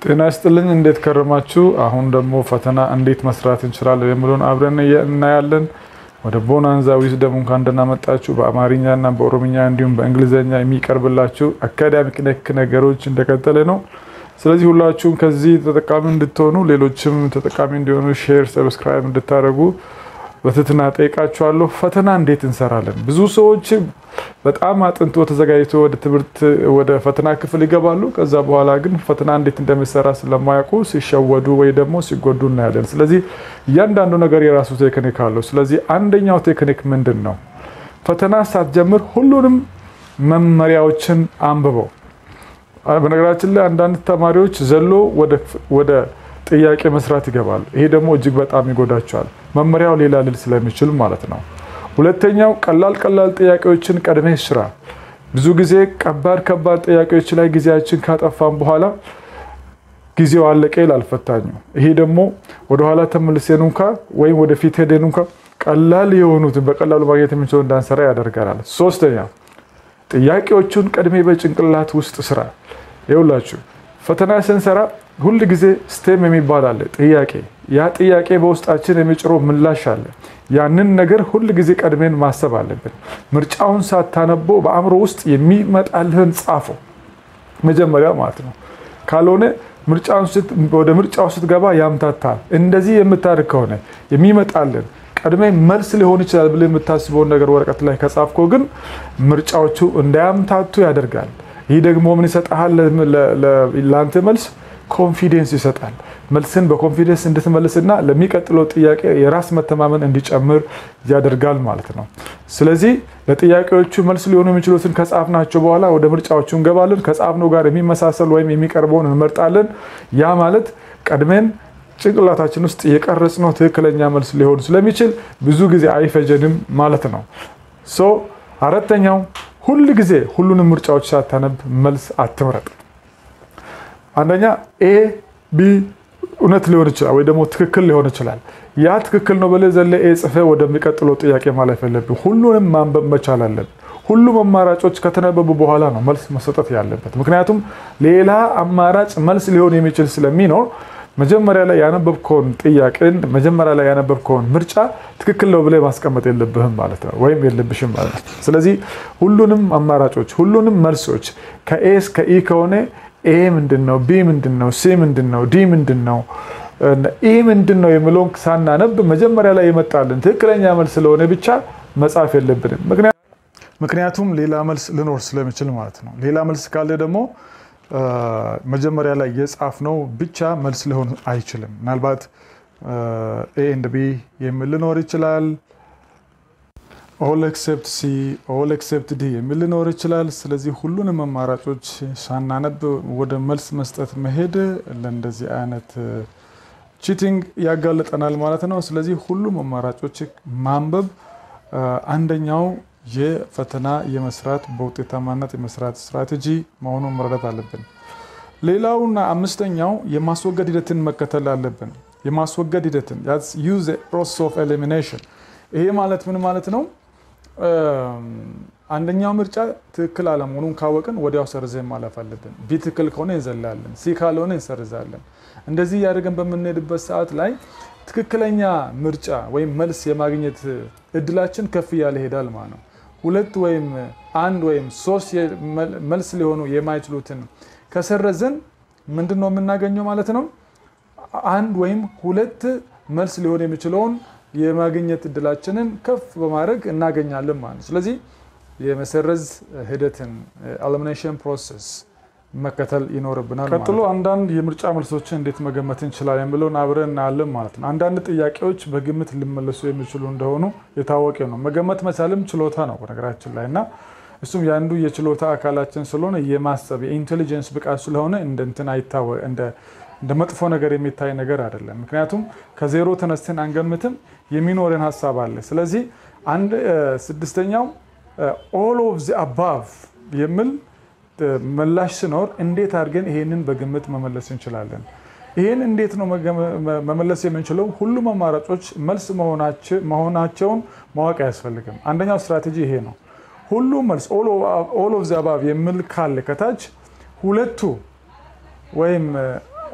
ጤና ይስጥልኝ እንዴት ከረማችሁ አሁን ደግሞ ፈተና እንዴት መስራት እንችላለን የሚሉን አብረን እናያለን ወደ ቦናንዛ ዊዝደም እንኳን እንደናመጣችሁ በአማርኛና በኦሮምኛ እንዲሁም በእንግሊዘኛ የሚቀርብላችሁ አካዳሚክ ነክ ነገሮች እንደቀጠለ ነው ስለዚህ ሁላችሁም ከዚህ ተጠቃሚ እንድትሆኑ ሌሎችም ተጠቃሚ እንዲሆኑ ሼር ሰብስክራይብ እንድታደርጉ በትትና ጠይቃችኋለሁ ፈተና እንዴት እንሰራለን ብዙ ሰዎች በጣም አጥንቶ ተዘጋጅቶ ወደ ትምህርት ወደ ፈተና ክፍል ይገባሉ ከዛ በኋላ ግን ፈተና እንዴት እንደሚሰራ ስለማያውቁ ሲሸወዱ ወይ ደግሞ ሲጎዱ እናያለን ስለዚህ እያንዳንዱ ነገር የራሱ ቴክኒክ አለው ስለዚህ አንደኛው ቴክኒክ ምንድነው ፈተና ሳትጀምር ሁሉንም መመሪያዎችን አንብበው በነገራችን ላይ አንዳንድ ተማሪዎች ዘሎ ወደ ጥያቄ መስራት ይገባሉ ይሄ ደግሞ እጅግ በጣም ይጎዳቸዋል መመሪያው ሌላ ልል ስለሚችል ማለት ነው ሁለተኛው ቀላል ጥያቄዎችን ቀድመህ ስራ ብዙ ጊዜ ከባድ ጥያቄዎች ላይ ጊዜያችን ካጠፋን በኋላ ጊዜው አለቀ ይላልፈታኙ ይሄ ደግሞ ወደ ኋላ ተመልሰን እንኳን ወይ ወደ ፊት ሄደን እንኳን ቀላል የሆኑት በቀላሉ ማግኘት የምንችለው እንዳንሰራ ያደርጋል ሶስተኛው ጥያቄዎቹን ቀድመህ በጭንቅላት ውስጥ ስራ ይውላችሁ ፈተና ስንሰራ ሁሉ ጊዜ ስቴም የሚባል አለ ጥያቄ ያ ጥያቄ በውስጣችን የሚጭረው ምላሽ አለ ያንን ነገር ሁሉ ጊዜ ቀድመን ማሰብ አለብን ምርጫውን ሳታነበው በአእምሮ ውስጥ የሚመጣልህን ጻፉ መጀመሪያ ማለት ነው ካልሆነ ወደ ምርጫው ስትገባ ያምታታል እንደዚህ የምታርክ ከሆነ የሚመጣልን ቀድመን መልስ ሊሆን ይችላል ብለ የምታስበው ነገር ወረቀት ላይ ከጻፍኮ ግን ምርጫዎቹ እንዳያምታቱ ያደርጋል ይሄ ደግሞ ምን ይሰጣል ለላንተ መልስ ኮንፊደንስ ይሰጣል መልስን በኮንፊደንስ እንድትመልስና ለሚቀጥለው ጥያቄ የራስ መተማመን እንዲጨምር ያደርጋል ማለት ነው ስለዚህ ለጥያቄዎቹ መልስ ሊሆኑ የሚችሉትን ከጻፍናቸው በኋላ ወደ ምርጫዎቹ እንገባለን ከጻፍነው ጋር የሚመሳሰል ወይም የሚቀርበውን እንመርጣለን ያ ማለት ቀድመን ጭንቅላታችን ውስጥ የቀረጽነው ትክክለኛ መልስ ሊሆን ስለሚችል ብዙ ጊዜ አይፈጀንም ማለት ነው አራተኛው ሁሉ ጊዜ ሁሉንም ምርጫዎች ሳታነብ መልስ አትምረጥ አንደኛ ኤ ቢ እውነት ሊሆን ይችላል ወይ ደግሞ ትክክል ሊሆን ይችላል ያ ትክክል ነው በለ ዘለ ኤ ጽፈ ወደሚቀጥለው ጥያቄ ማለፍ አለብን ሁሉንም ማንበብ መቻል አለብን ሁሉም አማራጮች ከተነበቡ በኋላ ነው መልስ መስጠት ያለበት ምክንያቱም ሌላ አማራጭ መልስ ሊሆን የሚችል ስለሚኖር መጀመሪያ ላይ ያነበብከውን ጥያቄን መጀመሪያ ላይ ያነበብከውን ምርጫ ትክክል ነው ብለ ማስቀመጥ የለብህም ማለት ነው ወይም የለብሽም ማለት ነው ስለዚህ ሁሉንም አማራጮች ሁሉንም መልሶች ከኤ እስከ ኢ ከሆነ ኤ ምንድነው ቢ ምንድነው ሲ ምንድነው ዲ ምንድነው ኢ ምንድነው የሚለውን ሳናነብ መጀመሪያ ላይ የመጣልን ትክክለኛ መልስ ስለሆነ ብቻ መጻፍ የለብንም ምክንያቱም ሌላ መልስ ሊኖር ስለሚችል ማለት ነው ሌላ መልስ ካለ ደግሞ መጀመሪያ ላይ የጻፍነው ብቻ መልስ ሊሆን አይችልም ምናልባት A and B የሚል ሊኖር ይችላል all except C all except D የሚል ሊኖር ይችላል ስለዚህ ሁሉንም አማራጮች ሳናነብ ወደ መልስ መስጠት መሄድ ለእንደዚህ አይነት ቺቲንግ ያጋለጠናል ማለት ነው ስለዚህ ሁሉም አማራጮች ማንበብ አንደኛው የፈተና የመስራት በውጤታማነት የመስራት ስትራቴጂ መሆኑን መረዳት አለብን ሌላውና አምስተኛው የማስወገድ ሂደትን መከተል አለብን የማስወገድ ሂደትን that's use the process of elimination ይሄ ማለት ምን ማለት ነው አንደኛው ምርጫ ትክክል አለመሆኑን ካወቅን ወዲያው ሰርዘን ማለፍ አለብን ቢ ትክክል ከሆነ እንዘላለን ሲ ካልሆነ እንሰርዛለን እንደዚህ ያደርገን በመነድበት ሰዓት ላይ ትክክለኛ ምርጫ ወይም መልስ የማግኘት እድላችን ከፍ ያለ ሄዳል ማለት ነው ሁለት ወይም አንድ ወይም ሶስት መልስ ሊሆኑ የማይችሉትን ከሰረዘን ምንድነው የምናገኘው ማለት ነው አንድ ወይም ሁለት መልስ ሊሆን የሚችለውን የማግኘት እድላችንን ከፍ በማድረግ እናገኛለን ማለት ነው ስለዚህ የመሰረዝ ሂደትን elimination process መከተል ይኖርብናል ማለት ነው ቀጥሎ አንዳንድ የምርጫ መልሶችን እንዴት መገመት እንችላለን የሚለውን አብረን እናያለን ማለት ነው አንዳንድ ጥያቄዎች በግምት ሊመለሱ የሚችሉ እንደሆኑ የታወቀ ነው መገመት መቻልም ችሎታ ነው በነገራችን ላይና እሱም ያንዱ የችሎታ አካላችን ስለሆነ የማሰብ የኢንተለጀንስ ብቃት ስለሆነ እንደንትን አይታወቅ እንደ መጥፎ ነገር የሚታይ ነገር አይደለም ምክንያቱም ከዜሮ ተነስተን አንገምትም የሚኖርን ሐሳብ አለ ስለዚህ አንድ ስድስተኛው all of the above የሚል ምላሽ ሲኖር እንዴት አድርገን ይሄንን በግምት መመለስ እንችላለን ይሄን እንዴት ነው መመለስ የምንችለው ሁሉም አማራጮች መልስ መሆናቸውን ማወቅ ያስፈልጋል አንደኛው ስትራቴጂ ይሄ ነው ሁሉም መልስ all of the above የሚል ካለ ከታች ሁለቱ ወይም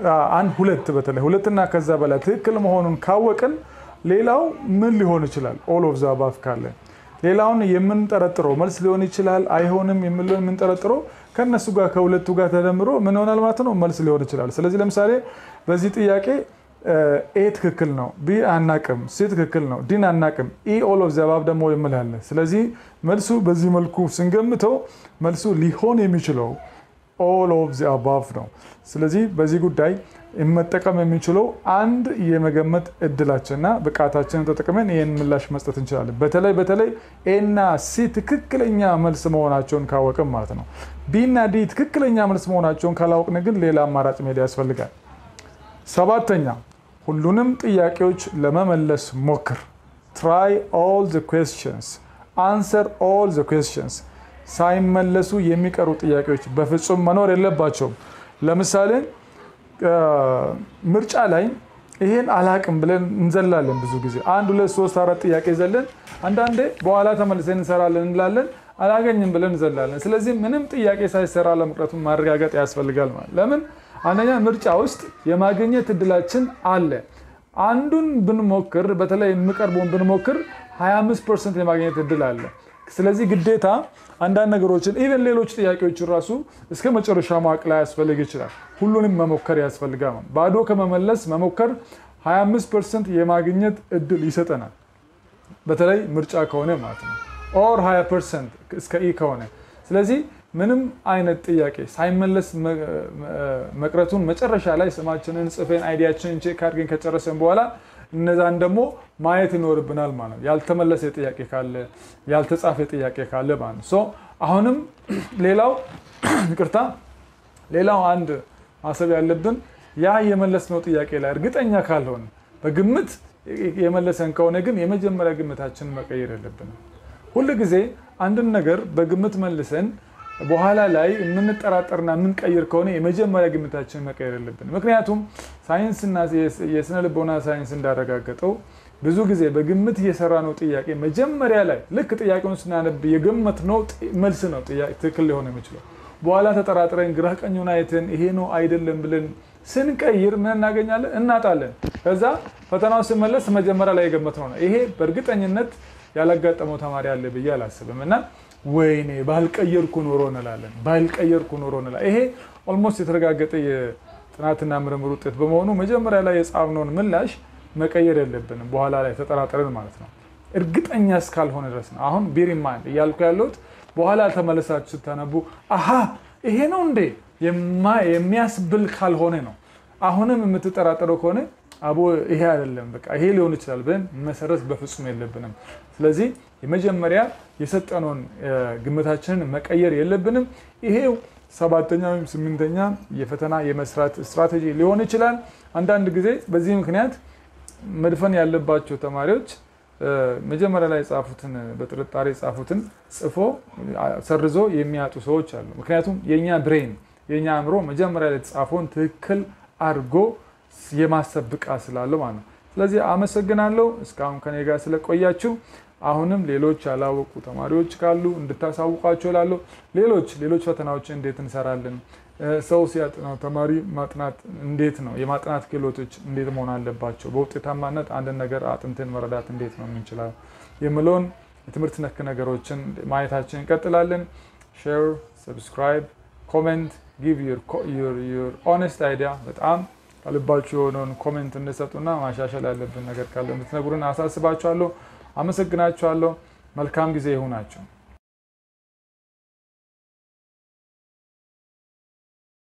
አንድ ሁለት በተለይ ሁለትና ከዛ በላይ ትክክል መሆኑን ካወቅን ሌላው ምን ሊሆን ይችላል all of the above ካለ ሌላውን የምንጠረጥረው መልስ ሊሆን ይችላል አይሆንም የምንጠረጥረው ከነሱ ጋር ከሁለቱ ጋር ተደምሮ ምን ሆናል ማለት ነው መልስ ሊሆን ይችላል ስለዚህ ለምሳሌ በዚህ ጥያቄ A ትክክል ነው B አናቅም C ትክክል ነው D አናቅም E all of the above ደግሞ ይመላል ስለዚህ መልሱ በዚህ መልኩ ስንገምተው መልሱ ሊሆን የሚችለው all of the above ነው ስለዚህ በዚህ ጉዳይ መጠቀም የሚችለው አንድ የመገመት እድላችንና ብቃታችንን ተጠቅመን ይሄን ምላሽ መስጠት እንችላለን በተለይ A እና C ትክክለኛ መልስ መሆናቸውን ካወቅን ማለት ነው B እና D ትክክለኛ መልስ መሆናቸውን ካላወቅን ግን ሌላ አማራጭ መሄድ ያስፈልጋል ሰባተኛ ሁሉንም ጥያቄዎች ለመመለስ ሞክር try all the questions answer all the questions ሳይመለሱ የሚቀሩ ጥያቄዎች በፍጹም መኖር የለባቸውም ለምሳሌ ምርጫ ላይ ይሄን አላቅም ብለን እንዘላለን ብዙ ጊዜ 1 2 3 4 ጥያቄ ዘለን አንዳንዴ በኋላ ተመልሰን እንሰራለን እንላለን አላገኝም ብለን እንዘላለን ስለዚህ ምንም ጥያቄ ሳይሰራ ለመቅረቱን ማረጋገጥ ያስፈልጋል ማለት ለምን አንደኛ ምርጫ ውስጥ የማግኘት እድላችን አለ አንዱን ብንሞክር በተለይ የሚቀርበውን ብንሞክር 25% የማግኘት እድል አለ ስለዚህ ግዴታ አንዳንድ ነገሮችን ኢቭን ሌሎች ጥያቄዎች ራሱ እስከ መጨረሻ ማቅላ ያስፈልግ ይችላል ሁሉንም መሞከር ያስፈልጋል ባዶ ከመመለስ መሞከር 25% የማግኘት እድል ይሰጠናል በተለይ ምርጫ ከሆነ ማለት ነው or 20% እስከ E ከሆነ ስለዚህ ምንም አይነት ጥያቄ ሳይመለስ መቅረቱን መጨረሻ ላይ ስማችንን ጽፈን አይዲያችንን ቼክ አድርገን ከጨረሰን በኋላ እነዛን ደግሞ ማየት ይኖርብናል ማለት ነው ያልተመለሰ ጥያቄ ካለ ያልተጻፈ ጥያቄ ካለ ማለት ነው አሁንም ሌላው አንድ ማሰብ ያለብን ያ የመለስነው ጥያቄ ላይ እርግጠኛ ካልሆነ በግምት የመለሰን ከሆነ ግን የመጀመሪያ ግምታችንን መቀየር የለብንም ሁሉ ጊዜ አንድን ነገር በግምት መልሰን በኋላ ላይ የምንጠራጠርና የምንቀይር ከሆነ የመጀመሪያ ግምታችንን መቀየር የለብንም ምክንያቱም ሳይንስና የስነ ልቦና ሳይንስ እንዳረጋገጠው ብዙ ጊዜ በግምት እየሰራነው ጥያቄ መጀመሪያ ላይ ልክ ጥያቄውን ስናነብ የገመትነው መልስ ነው ጥያቄ ትክክል ሊሆን የሚችለው በኋላ ተጠራጥረን ግራ ቀኙን አይተን ይሄ ነው አይደለም ብለን ስንቀይር ምን እናገኛለን እናጣለን ከዛ ፈተናው ሲመለስ መጀመሪያ ላይ የገመትነው ነው ይሄ በእርግጠኝነት ያላጋጠመው ተማሪ አለ ብዬ አላስብምና ወይኔ ባልቀየርኩ ኖሮ እንላለን ይሄ ኦልሞስት የተረጋገጠ የጥናትና ምርምር ውጤት በመሆኑ መጀመሪያ ላይ የጻፍነውን ምላሽ መቀየር የለብንም በኋላ ላይ ተጠራጥረን ማለት ነው እርግጠኛ እስካልሆነ ድረስ ነው አሁን ቢሪማን ያልኩ ያለሁት በኋላ ተመለሳችሁ ስታነቡ አሃ ይሄ ነው እንዴ የሚያስብል ካልሆነ ነው አሁንም የምትጠራጠረው ከሆነ አቦ ይሄ አይደለም በቃ ይሄ ሊሆን ይችላል ብለን መሰረት በፍጹም የለብንም ስለዚህ የመጀመሪያ የሰጠነውን ግምታችንን መቀየር የለብንም ይሄው ሰባተኛው ወይም ስምንተኛ የፈተና የመስራት ስትራቴጂ ሊሆን ይችላል አንዳንድ ጊዜ በዚህ ምክንያት መድፈን ያለባቸው ተማሪዎች መጀመሪያ ላይ ጻፉትን በጥርጣሬ ጻፉትን ጽፎ ሰርዞ የሚያጡ ሰዎች አሉ ምክንያቱም የኛ ብሬን የኛ አእምሮ መጀመሪያ ላይ ጻፎን ትክክል አርጎ የማሰብ ብቃት ስላለው ማለት ነው ስለዚህ አመሰግናለሁ እስካሁን ከኔ ጋር ስለቆያችሁ አሁንም ሌሎች ያላወቁ ተማሪዎች ካሉ እንድታሳውቃቸው ላለው ሌሎች ፈተናዎችን እንዴት እንሰራለን ሰው ሲያጥናው ተማሪ ማጥናት እንዴት ነው የማጥናት ክህሎቶች እንዴት መሆን አለባቸው በውጤታማነት አንድ ነገር አጥንተን መረዳት እንዴት ነው የምንችለው የምለውን የትምህርት ነክ ነገሮችን ማየታችን እንቀጥላለን ሼር ሰብስክራይብ ኮሜንት give your honest idea በጣም ካልባችሁ የሆነውን ኮሜንት እንሰጡና ማሻሻል ያለብን ነገር ካለ እንድትነግሩን አሳስባችኋለሁ አመሰግናችኋለሁ መልካም ጊዜ ይሁንላችሁ